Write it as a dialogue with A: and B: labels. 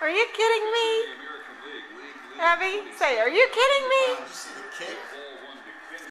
A: Are you kidding me? Abby, say, are you kidding me?
B: Did you see the kick?